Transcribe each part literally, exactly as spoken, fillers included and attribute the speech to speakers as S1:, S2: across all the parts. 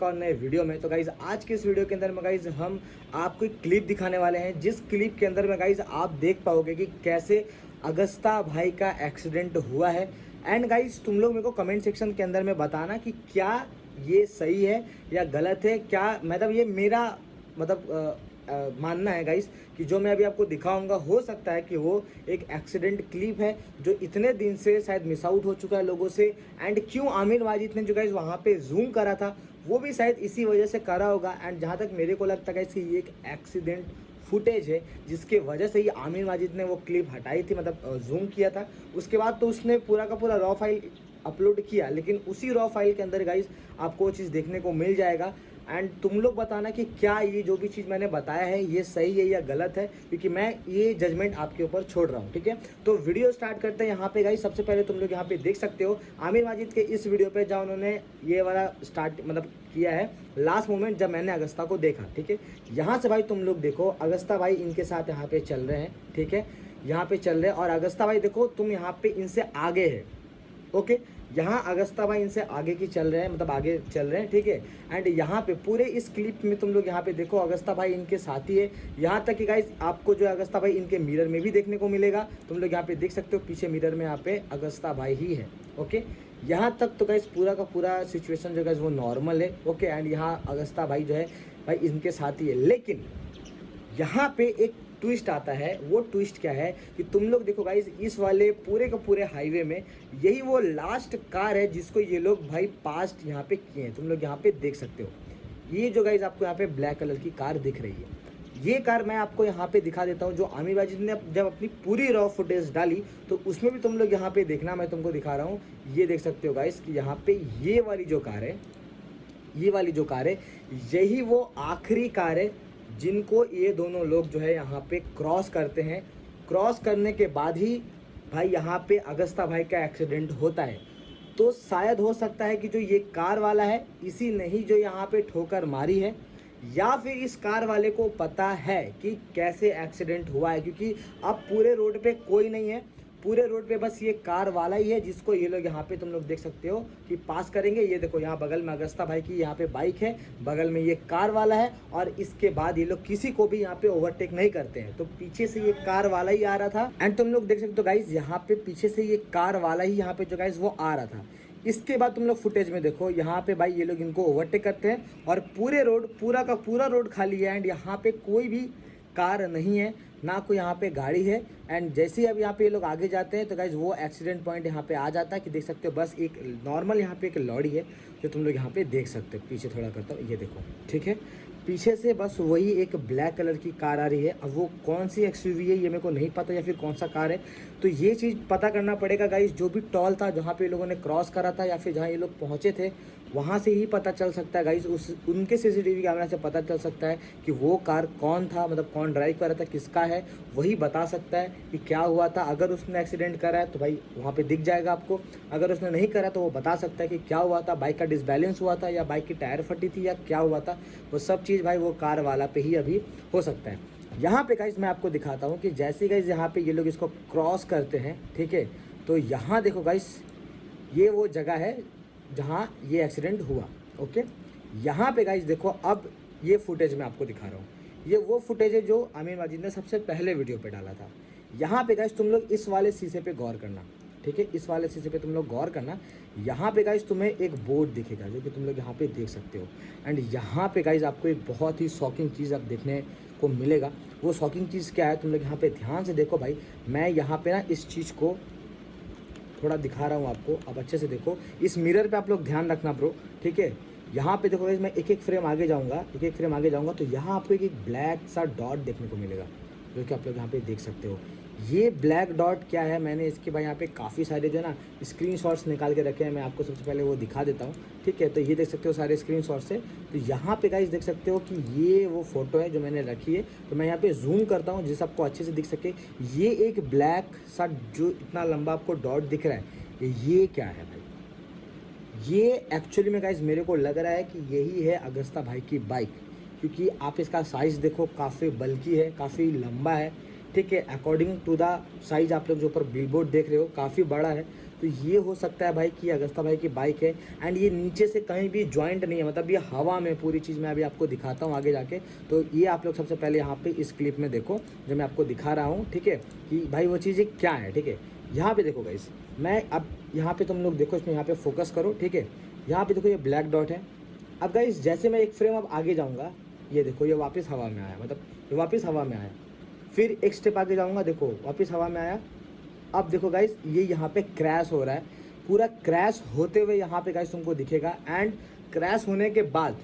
S1: एक और नए वीडियो में। तो गाइज आज के इस वीडियो के अंदर में गाइज हम आपको एक क्लिप दिखाने वाले हैं, जिस क्लिप के अंदर में गाइज आप देख पाओगे कि कैसे अगस्ता भाई का एक्सीडेंट हुआ है। एंड गाइज तुम लोग मेरे को कमेंट सेक्शन के अंदर में बताना कि क्या ये सही है या गलत है, क्या मतलब ये मेरा मतलब आ, आ, मानना है गाइस कि जो मैं अभी आपको दिखाऊंगा हो सकता है कि वो एक एक्सीडेंट क्लिप है जो इतने दिन से शायद मिस आउट हो चुका है लोगों से। एंड क्यों आमिर वाजिद ने जो गाइस वहाँ पे जूम करा था वो भी शायद इसी वजह से करा होगा। एंड जहाँ तक मेरे को लगता है गाइस कि ये एक एक्सीडेंट फुटेज है जिसके वजह से ही आमिर वाजिद ने वो क्लिप हटाई थी, मतलब जूम किया था। उसके बाद तो उसने पूरा का पूरा रॉ फाइल अपलोड किया, लेकिन उसी रॉ फाइल के अंदर गाइस आपको वो चीज़ देखने को मिल जाएगा। एंड तुम लोग बताना कि क्या ये जो भी चीज़ मैंने बताया है ये सही है या गलत है, क्योंकि मैं ये जजमेंट आपके ऊपर छोड़ रहा हूँ। ठीक है, तो वीडियो स्टार्ट करते हैं। यहाँ पे गाइस सबसे पहले तुम लोग यहाँ पे देख सकते हो आमिर वाजिद के इस वीडियो पे जहाँ उन्होंने ये वाला स्टार्ट मतलब किया है लास्ट मोमेंट जब मैंने अगस्ता को देखा। ठीक है, यहाँ से भाई तुम लोग देखो अगस्ता भाई इनके साथ यहाँ पे चल रहे हैं। ठीक है, यहाँ पे चल रहे हैं और अगस्ता भाई देखो तुम यहाँ पे इनसे आगे है। ओके, यहाँ अगस्ता भाई इनसे आगे की चल रहे हैं, मतलब आगे चल रहे हैं। ठीक है, एंड यहाँ पे पूरे इस क्लिप में तुम लोग यहाँ पे देखो अगस्ता भाई इनके साथी है। यहाँ तक कि गाइस आपको जो अगस्ता भाई इनके मिरर में भी देखने को मिलेगा। तुम लोग यहाँ पे देख सकते हो पीछे मिरर में यहाँ पे अगस्ता भाई ही है। ओके, यहाँ तक तो गाइस पूरा का पूरा सिचुएशन जो गाइस वो नॉर्मल है। ओके, एंड यहाँ अगस्ता भाई जो है भाई इनके साथी है, लेकिन यहाँ पे एक ट्विस्ट आता है। वो ट्विस्ट क्या है कि तुम लोग देखो गाइस इस वाले पूरे के पूरे हाईवे में यही वो लास्ट कार है जिसको ये लोग भाई पास्ट यहाँ पे किए हैं। तुम लोग यहाँ पे देख सकते हो ये जो गाइस आपको यहाँ पे ब्लैक कलर की कार दिख रही है, ये कार मैं आपको यहाँ पे दिखा देता हूँ। जो आमिर वाजिद ने जब अपनी पूरी रॉ फुटेज डाली तो उसमें भी तुम लोग यहाँ पे देखना, मैं तुमको दिखा रहा हूँ। ये देख सकते हो गाइस कि यहाँ पे ये वाली जो कार है, ये वाली जो कार है यही वो आखिरी कार है जिनको ये दोनों लोग जो है यहाँ पे क्रॉस करते हैं। क्रॉस करने के बाद ही भाई यहाँ पे अगस्ता भाई का एक्सीडेंट होता है। तो शायद हो सकता है कि जो ये कार वाला है इसी ने ही जो यहाँ पे ठोकर मारी है, या फिर इस कार वाले को पता है कि कैसे एक्सीडेंट हुआ है, क्योंकि अब पूरे रोड पे कोई नहीं है। पूरे रोड पे बस ये कार वाला ही है जिसको ये लोग यहाँ पे तुम लोग देख सकते हो कि पास करेंगे। ये देखो यहाँ बगल में अगस्ता भाई की यहाँ पे बाइक है, बगल में ये कार वाला है और इसके बाद ये लोग किसी को भी यहाँ पे ओवरटेक नहीं करते हैं। तो पीछे से ये कार वाला ही आ रहा था। एंड तुम लोग देख सकते हो गाइज यहाँ पे पीछे से ये कार वाला ही यहाँ पे जो गाइज वो आ रहा था। इसके बाद तुम लोग फुटेज में देखो यहाँ पे भाई ये लोग इनको ओवरटेक करते हैं और पूरे रोड पूरा का पूरा रोड खाली है। एंड यहाँ पे कोई भी कार नहीं है, ना कोई यहाँ पे गाड़ी है। एंड जैसे ही अब यहाँ पे ये लोग आगे जाते हैं तो गाइज वो एक्सीडेंट पॉइंट यहाँ पे आ जाता है कि देख सकते हो बस एक नॉर्मल यहाँ पे एक लॉरी है जो तुम लोग यहाँ पे देख सकते हो। पीछे थोड़ा करता हूँ, ये देखो। ठीक है, पीछे से बस वही एक ब्लैक कलर की कार आ रही है। अब वो कौन सी एक्सयूवी है ये मेरे को नहीं पता, या फिर कौन सा कार है, तो ये चीज़ पता करना पड़ेगा गाइज। जो भी टॉल था जहाँ पे ये लोगों ने क्रॉस करा था या फिर जहाँ ये लोग पहुँचे थे वहाँ से ही पता चल सकता है गाइज। उस उनके सीसीटीवी कैमरा से पता चल सकता है कि वो कार कौन था, मतलब कौन ड्राइव कर रहा था, किसका है, वही बता सकता है कि क्या हुआ था। अगर उसने एक्सीडेंट करा है तो भाई वहाँ पे दिख जाएगा आपको, अगर उसने नहीं करा तो वो बता सकता है कि क्या हुआ था, बाइक का डिसबैलेंस हुआ था या बाइक की टायर फटी थी या क्या हुआ था। वो सब चीज़ भाई वो कार वाला पे ही अभी हो सकता है। यहाँ पे गाइज मैं आपको दिखाता हूँ कि जैसे गाइज यहाँ पे ये लोग इसको क्रॉस करते हैं। ठीक है, तो यहाँ देखो गाइज ये वो जगह है जहाँ ये एक्सीडेंट हुआ। ओके, यहाँ पे गाइज देखो अब ये फुटेज मैं आपको दिखा रहा हूँ। ये वो फुटेज है जो आमिर वाजिद ने सबसे पहले वीडियो पे डाला था। यहाँ पे गाइज तुम लोग इस वाले शीशे पे गौर करना। ठीक है, इस वाले शीशे पे तुम लोग गौर करना। यहाँ पे गाइज तुम्हें एक बोर्ड दिखेगा जो कि तुम लोग यहाँ पे देख सकते हो। एंड यहाँ पे गाइज आपको एक बहुत ही शॉकिंग चीज़ अब देखने को मिलेगा। वो शॉकिंग चीज़ क्या है तुम लोग यहाँ पे ध्यान से देखो भाई। मैं यहाँ पे ना इस चीज़ को थोड़ा दिखा रहा हूँ आपको, अब अच्छे से देखो। इस मिरर पे आप लोग ध्यान रखना ब्रो। ठीक है, यहाँ पे देखो मैं एक एक फ्रेम आगे जाऊँगा, एक एक फ्रेम आगे जाऊँगा तो यहाँ आपको एक ब्लैक सा डॉट देखने को मिलेगा जो कि आप लोग यहाँ पे देख सकते हो। ये ब्लैक डॉट क्या है, मैंने इसके भाई यहाँ पे काफ़ी सारे जो है ना स्क्रीनशॉट्स निकाल के रखे हैं। मैं आपको सबसे पहले वो दिखा देता हूँ। ठीक है, तो ये देख सकते हो सारे स्क्रीनशॉट्स से। तो यहाँ पे गाइस देख सकते हो कि ये वो फोटो है जो मैंने रखी है। तो मैं यहाँ पे जूम करता हूँ जिससे आपको अच्छे से दिख सके। ये एक ब्लैक सा जो इतना लंबा आपको डॉट दिख रहा है, ये क्या है भाई? ये एक्चुअली में गाइस मेरे को लग रहा है कि यही है अगस्ता भाई की बाइक, क्योंकि आप इसका साइज़ देखो काफ़ी बल्कि है, काफ़ी लंबा है। ठीक है, अकॉर्डिंग टू द साइज़ आप लोग जो ऊपर बिलबोर्ड देख रहे हो काफ़ी बड़ा है। तो ये हो सकता है भाई कि अगस्ता भाई की बाइक है। एंड ये नीचे से कहीं भी जॉइंट नहीं है, मतलब ये हवा में पूरी चीज़ मैं अभी आपको दिखाता हूँ आगे जाके। तो ये आप लोग सबसे पहले यहाँ पे इस क्लिप में देखो जो मैं आपको दिखा रहा हूँ, ठीक है, कि भाई वो चीज़ें क्या है, ठीक है। यहाँ पे देखो गाइस, मैं अब यहाँ पे तुम लोग देखो, इसमें यहाँ पे फोकस करो, ठीक है। यहाँ पे देखो ये ब्लैक डॉट है। अब गाइस जैसे मैं एक फ्रेम अब आगे जाऊँगा, ये देखो ये वापस हवा में आया, मतलब ये वापस हवा में आया। फिर एक स्टेप आगे जाऊँगा, देखो वापस हवा में आया। अब देखो गाइस ये यहाँ पे क्रैश हो रहा है, पूरा क्रैश होते हुए यहाँ पे गाइस तुमको दिखेगा। एंड क्रैश होने के बाद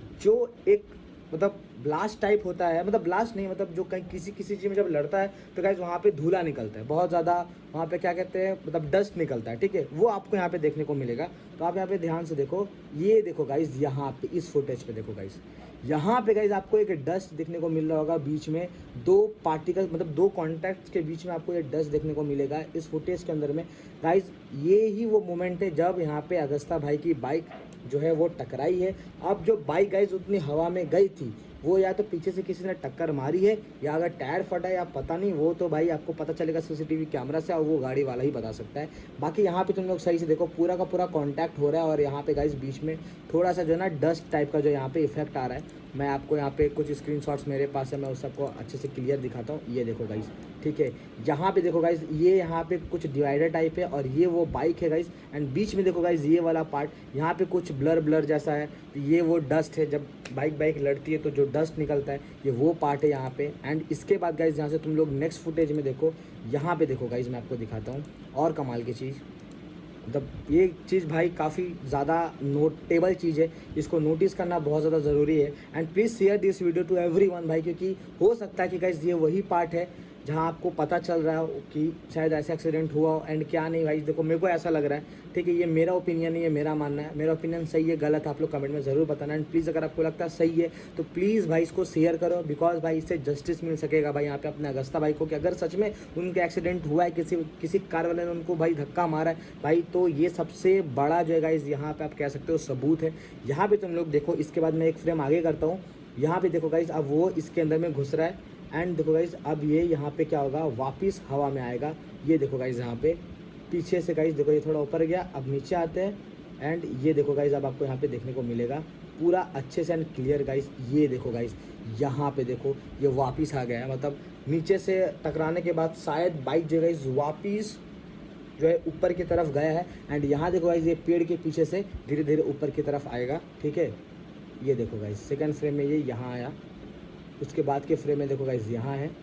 S1: जो एक मतलब ब्लास्ट टाइप होता है, मतलब ब्लास्ट नहीं, मतलब जो कहीं किसी किसी चीज़ में जब लड़ता है तो गाइस वहाँ पे धूला निकलता है, बहुत ज़्यादा वहाँ पे क्या कहते हैं, मतलब डस्ट निकलता है, ठीक है। वो आपको यहाँ पे देखने को मिलेगा। तो आप यहाँ पे ध्यान से देखो, ये देखो गाइस यहाँ पे इस फुटेज पे देखो गाइस, यहाँ पे गाइस आपको एक डस्ट देखने को मिल रहा होगा, बीच में दो पार्टिकल मतलब दो कॉन्टैक्ट्स के बीच में आपको ये डस्ट देखने को मिलेगा इस फुटेज के अंदर में। गाइस ये ही वो मोमेंट है जब यहाँ पे अगस्ता भाई की बाइक जो है वो टकराई है। अब जो बाइक गाइस उतनी हवा में गई थी, वो या तो पीछे से किसी ने टक्कर मारी है, या अगर टायर फटा है या पता नहीं, वो तो भाई आपको पता चलेगा सीसीटीवी कैमरा से, और वो गाड़ी वाला ही बता सकता है। बाकी यहाँ पे तुम लोग सही से देखो, पूरा का पूरा कांटेक्ट हो रहा है, और यहाँ पे गाइस बीच में थोड़ा सा जो है ना डस्ट टाइप का जो यहाँ पे इफेक्ट आ रहा है। मैं आपको यहाँ पे कुछ स्क्रीनशॉट्स मेरे पास है, मैं उस सबको अच्छे से क्लियर दिखाता हूँ। ये देखो गाइस, ठीक है, यहाँ पे देखो गाइस, ये यहाँ पे कुछ डिवाइडर टाइप है, और ये वो बाइक है गाइस। एंड बीच में देखो गाइस ये वाला पार्ट, यहाँ पे कुछ ब्लर ब्लर जैसा है, तो ये वो डस्ट है, जब बाइक बाइक लड़ती है तो जो डस्ट निकलता है, ये वो पार्ट है यहाँ पे। एंड इसके बाद गाइस यहाँ से तुम लोग नेक्स्ट फुटेज में देखो, यहाँ पे देखो गाइस, मैं आपको दिखाता हूँ और कमाल की चीज़। मतलब ये चीज़ भाई काफ़ी ज़्यादा नोटेबल चीज़ है, इसको नोटिस करना बहुत ज़्यादा ज़रूरी है। And please share this video to everyone भाई, क्योंकि हो सकता है कि गाइस ये वही पार्ट है जहाँ आपको पता चल रहा हो कि शायद ऐसा एक्सीडेंट हुआ हो। एंड क्या नहीं भाई, देखो मेरे को ऐसा लग रहा है, ठीक है, ये मेरा ओपिनियन नहीं है, मेरा मानना है। मेरा ओपिनियन सही है गलत आप लोग कमेंट में ज़रूर बताना। एंड प्लीज़ अगर आपको लगता है सही है तो प्लीज़ भाई इसको शेयर करो, बिकॉज भाई इससे जस्टिस मिल सकेगा भाई यहाँ पे अपने अगस्ता भाई को, कि अगर सच में उनका एक्सीडेंट हुआ है, किसी किसी कार वाले ने उनको भाई धक्का मारा है भाई, तो ये सबसे बड़ा जो है गाइस यहाँ पे आप कह सकते हो सबूत है। यहाँ पे तुम लोग देखो, इसके बाद मैं एक फ्रेम आगे करता हूँ, यहाँ पे देखो गाइस, अब वो इसके अंदर में घुस रहा है। एंड देखो गाइस अब ये यहाँ पे क्या होगा, वापस हवा में आएगा। ये देखो गाइस यहाँ पे पीछे से गाइस देखो, ये थोड़ा ऊपर गया, अब नीचे आते हैं। एंड ये देखो गाइस अब आपको यहाँ पे देखने को मिलेगा पूरा अच्छे से एंड क्लियर गाइस। ये देखो गाइस यहाँ पे देखो, ये वापस आ गया है, मतलब नीचे से टकराने के बाद शायद बाइक जो गाइस वापस जो है ऊपर की तरफ गया है। एंड यहाँ देखो गाइस ये पेड़ के पीछे से धीरे धीरे ऊपर की तरफ आएगा, ठीक है। ये देखो गाइस सेकंड फ्रेम में ये यहाँ आया, उसके बाद के फ्रेम में देखो गाइस यहाँ है,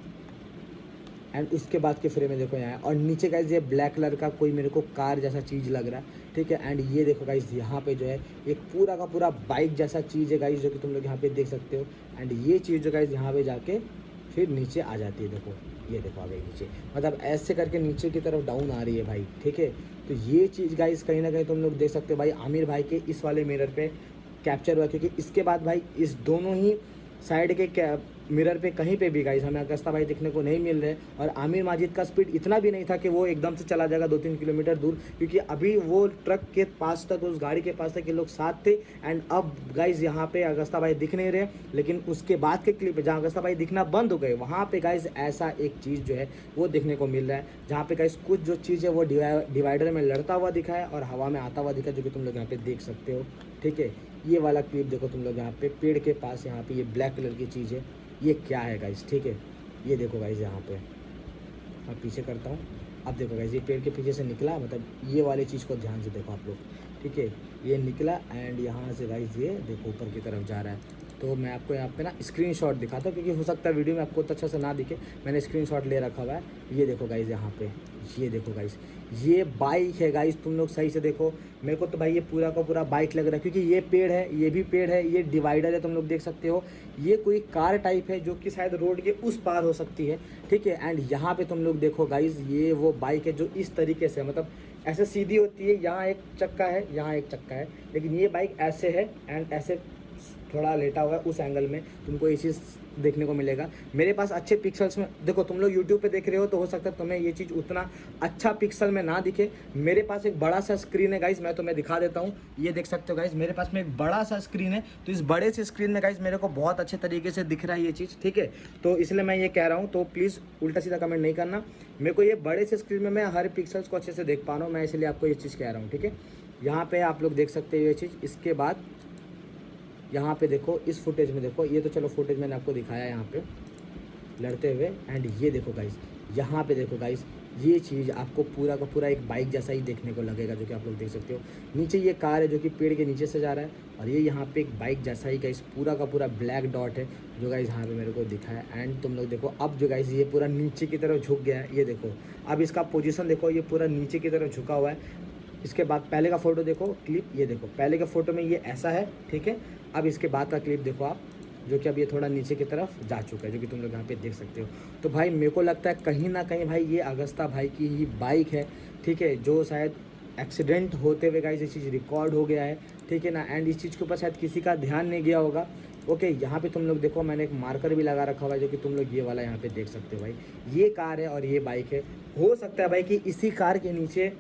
S1: एंड उसके बाद के फ्रेम में देखो यहाँ है, और नीचे गाइस ये ब्लैक कलर का कोई मेरे को कार जैसा चीज़ लग रहा है, ठीक है। एंड ये देखो गाइस यहाँ पे जो है एक पूरा का पूरा बाइक जैसा चीज़ है गाइस, जो कि तुम लोग यहाँ पे देख सकते हो। एंड ये चीज़ जो गाइस यहाँ पे जाके फिर नीचे आ जाती है, देखो ये देखो आ गई नीचे, मतलब ऐसे करके नीचे की तरफ डाउन आ रही है भाई, ठीक है। तो ये चीज़ गाइस कहीं ना कहीं तुम लोग देख सकते हो भाई, आमिर भाई के इस वाले मिरर पे कैप्चर हुआ, क्योंकि इसके बाद भाई इस दोनों ही साइड के मिरर पे कहीं पे भी गाइस हमें अगस्ता भाई दिखने को नहीं मिल रहे। और आमिर माजिद का स्पीड इतना भी नहीं था कि वो एकदम से चला जाएगा दो तीन किलोमीटर दूर, क्योंकि अभी वो ट्रक के पास तक, उस गाड़ी के पास तक के लोग साथ थे। एंड अब गाइस यहाँ पे अगस्ता भाई दिख नहीं रहे, लेकिन उसके बाद के क्लिप जहाँ अगस्ता भाई दिखना बंद हो गए, वहाँ पे गाइस ऐसा एक चीज़ जो है वो देखने को मिल रहा है, जहाँ पे गाइस कुछ जो चीज़ है वो डिवाइडर में लड़ता हुआ दिखा है और हवा में आता हुआ दिखा है, जो कि तुम लोग यहाँ पे देख सकते हो, ठीक है। ये वाला क्लिप देखो तुम लोग यहाँ पे पेड़ के पास, यहाँ पे ये ब्लैक कलर की चीज़ है, ये क्या है गाइस, ठीक है। ये देखो गाइस यहाँ पे मैं पीछे करता हूँ, अब देखो गाइस ये पेड़ के पीछे से निकला, मतलब ये वाली चीज़ को ध्यान से देखो आप लोग, ठीक है। ये निकला एंड यहाँ से गाइस ये देखो ऊपर की तरफ जा रहा है। तो मैं आपको यहाँ पे ना स्क्रीनशॉट दिखाता हूँ, क्योंकि हो सकता है वीडियो में आपको तो अच्छा से ना दिखे, मैंने स्क्रीनशॉट ले रखा हुआ है। ये देखो गाइस यहाँ पे, ये देखो गाइस ये बाइक है गाइस, तुम लोग सही से देखो, मेरे को तो भाई ये पूरा का पूरा बाइक लग रहा है, क्योंकि ये पेड़ है, ये भी पेड़ है, ये डिवाइडर है, तुम लोग देख सकते हो। ये कोई कार टाइप है जो कि शायद रोड के उस पार हो सकती है, ठीक है। एंड यहाँ पे तुम लोग देखो गाइस, ये वो बाइक है जो इस तरीके से, मतलब ऐसे सीधी होती है, यहाँ एक चक्का है, यहाँ एक चक्का है, लेकिन ये बाइक ऐसे है एंड ऐसे थोड़ा लेटा हुआ है उस एंगल में तुमको ये चीज़ देखने को मिलेगा। मेरे पास अच्छे पिक्सल्स में देखो, तुम लोग यूट्यूब पे देख रहे हो तो हो सकता है तुम्हें ये चीज़ उतना अच्छा पिक्सल में ना दिखे। मेरे पास एक बड़ा सा स्क्रीन है गाइज, मैं तुम्हें दिखा देता हूँ, ये देख सकते हो गाइज, मेरे पास में एक बड़ा सा स्क्रीन है। तो इस बड़े से स्क्रीन में गाइज मेरे को बहुत अच्छे तरीके से दिख रहा है ये चीज़, ठीक है। तो इसलिए मैं ये कह रहा हूँ, तो प्लीज़ उल्टा सीधा कमेंट नहीं करना। मेरे को ये बड़े से स्क्रीन में मैं हर पिक्सल्स को अच्छे से देख पा रहा हूँ, मैं इसलिए आपको ये चीज़ कह रहा हूँ, ठीक है। यहाँ पे आप लोग देख सकते हो ये चीज़। इसके बाद यहाँ पे देखो, इस फुटेज में देखो, ये तो चलो फुटेज मैंने आपको दिखाया यहाँ पे लड़ते हुए। एंड ये देखो गाइस, यहाँ पे देखो गाइस, ये चीज़ आपको पूरा का पूरा एक बाइक जैसा ही देखने को लगेगा, जो कि आप लोग देख सकते हो। नीचे ये कार है जो कि पेड़ के नीचे से जा रहा है, और ये यहाँ पे एक बाइक जैसा ही गाइस पूरा का पूरा ब्लैक डॉट है जो गाइस यहाँ पे मेरे को दिखा है। एंड तुम लोग देखो, अब जो गाइस ये पूरा नीचे की तरफ झुक गया है, ये देखो अब इसका पोजीशन देखो, ये पूरा नीचे की तरफ झुका हुआ है। इसके बाद पहले का फ़ोटो देखो क्लिप, ये देखो पहले के फ़ोटो में ये ऐसा है, ठीक है। अब इसके बाद का क्लिप देखो आप, जो कि अब ये थोड़ा नीचे की तरफ जा चुका है, जो कि तुम लोग यहाँ पे देख सकते हो। तो भाई मेरे को लगता है कहीं ना कहीं भाई ये अगस्ता भाई की ही बाइक है, ठीक है, जो शायद एक्सीडेंट होते हुए गाइस ये चीज़ रिकॉर्ड हो गया है, ठीक है ना। एंड इस चीज़ के ऊपर शायद किसी का ध्यान नहीं गया होगा। ओके, यहाँ पे तुम लोग देखो, मैंने एक मार्कर भी लगा रखा हुआ है, जो कि तुम लोग ये वाला यहाँ पे देख सकते हो। भाई ये कार है और ये बाइक है। हो सकता है भाई कि इसी कार के नीचे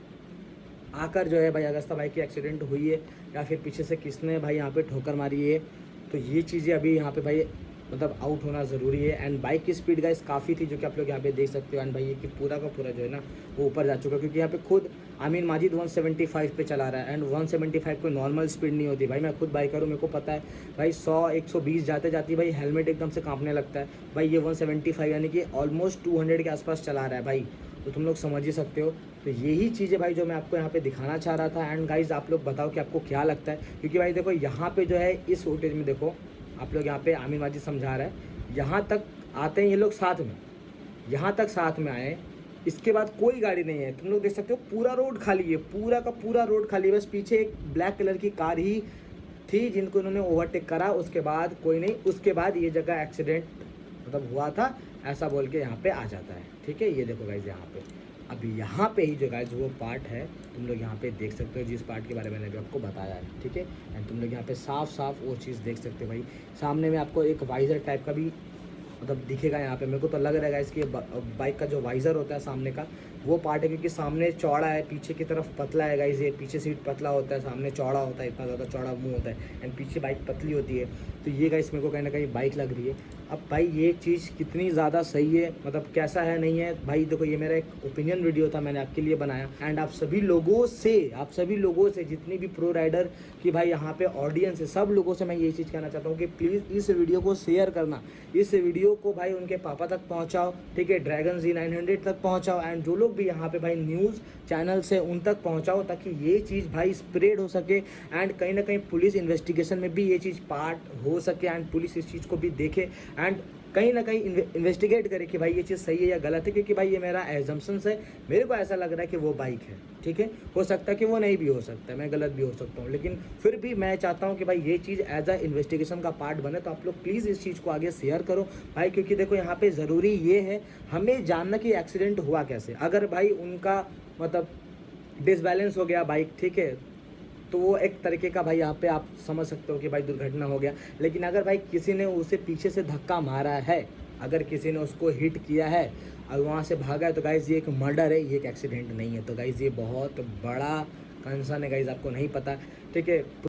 S1: आकर जो है भाई अगस्ता भाई की एक्सीडेंट हुई है, या फिर पीछे से किसने भाई यहाँ पे ठोकर मारी है। तो ये चीज़ें अभी यहाँ पे भाई मतलब आउट होना ज़रूरी है। एंड बाइक की स्पीड गाइस काफ़ी थी, जो कि आप लोग यहाँ पे देख सकते हो। एंड भाई ये कि पूरा का पूरा जो है ना वो ऊपर जा चुका है, क्योंकि यहाँ पे खुद आमीन माजिद एक सौ पचहत्तर पे चला रहा है। एंड एक सौ पचहत्तर कोई नॉर्मल स्पीड नहीं होती भाई, मैं खुद बाइकर हूँ, मेरे को पता है भाई। सौ एक सौ बीस जाते जाती भाई हेलमेट एकदम से कांपने लगता है भाई। ये एक सौ पचहत्तर यानी कि ऑलमोस्ट दो सौ के आसपास चला रहा है भाई, तो तुम लोग समझ ही सकते हो। तो यही चीज़ें भाई जो मैं आपको यहाँ पे दिखाना चाह रहा था। एंड गाइज आप लोग बताओ कि आपको क्या लगता है, क्योंकि भाई देखो यहाँ पे जो है इस फुटेज में देखो आप लोग, यहाँ पे आमीन माजिद समझा रहा है, यहाँ तक आते हैं ये लोग साथ में, यहाँ तक साथ में आए, इसके बाद कोई गाड़ी नहीं है। तुम लोग देख सकते हो पूरा रोड खाली है, पूरा का पूरा रोड खाली है, बस पीछे एक ब्लैक कलर की कार ही थी जिनको इन्होंने ओवरटेक करा, उसके बाद कोई नहीं। उसके बाद ये जगह एक्सीडेंट मतलब हुआ था ऐसा बोल के यहाँ पे आ जाता है, ठीक है। ये देखो गाइज यहाँ पे, अभी यहाँ पे ही जो गाइज वो पार्ट है तुम लोग यहाँ पे देख सकते हो, जिस पार्ट के बारे में मैंने अभी आपको बताया है, ठीक है। एंड तुम लोग यहाँ पे साफ साफ वो चीज़ देख सकते हो भाई। सामने में आपको एक वाइजर टाइप का भी मतलब दिखेगा यहाँ पे। मेरे को तो लग रहा है इसकी बाइक का जो वाइजर होता है सामने का वो पार्ट है, क्योंकि सामने चौड़ा है, पीछे की तरफ पतला है गाइस। ये पीछे सीट पतला होता है, सामने चौड़ा होता है, इतना ज़्यादा चौड़ा मुंह होता है, एंड पीछे बाइक पतली होती है। तो ये गाइस मेरे को कहीं ना कहीं बाइक लग रही है। अब भाई ये चीज़ कितनी ज़्यादा सही है, मतलब कैसा है नहीं है भाई, देखो ये मेरा एक ओपिनियन वीडियो था, मैंने आपके लिए बनाया। एंड आप सभी लोगों से आप सभी लोगों से जितनी भी प्रो राइडर की भाई यहाँ पे ऑडियंस है, सब लोगों से मैं ये चीज़ कहना चाहता हूँ कि प्लीज़ इस वीडियो को शेयर करना, इस वीडियो को भाई उनके पापा तक पहुँचाओ, ठीक है, ड्रैगन जी नाइन हंड्रेड तक पहुँचाओ। एंड जो लोग भी यहाँ पे भाई न्यूज़ चैनल से उन तक पहुँचाओ, ताकि ये चीज़ भाई स्प्रेड हो सके। एंड कहीं ना कहीं पुलिस इन्वेस्टिगेशन में भी ये चीज़ पार्ट हो सके, एंड पुलिस इस चीज़ को भी देखे, एंड कहीं ना कहीं इन्वेस्टिगेट करे कि भाई ये चीज़ सही है या गलत है। क्योंकि भाई ये मेरा एजम्पशंस है, मेरे को ऐसा लग रहा है कि वो बाइक है, ठीक है। हो सकता है कि वो नहीं भी हो सकता है, मैं गलत भी हो सकता हूँ, लेकिन फिर भी मैं चाहता हूँ कि भाई ये चीज़ एज अ इन्वेस्टिगेशन का पार्ट बने। तो आप लोग प्लीज़ इस चीज़ को आगे शेयर करो भाई, क्योंकि देखो यहाँ पे ज़रूरी ये है हमें जानना कि एक्सीडेंट हुआ कैसे। अगर भाई उनका मतलब डिसबैलेंस हो गया बाइक, ठीक है, तो वो एक तरीके का भाई यहाँ पे आप समझ सकते हो कि भाई दुर्घटना हो गया। लेकिन अगर भाई किसी ने उसे पीछे से धक्का मारा है, अगर किसी ने उसको हिट किया है और वहाँ से भागा है, तो गाइज़ ये एक मर्डर है, ये एक एक्सीडेंट नहीं है। तो गाइज़ ये बहुत बड़ा कंसर्न है गाइज़, आपको नहीं पता, ठीक है।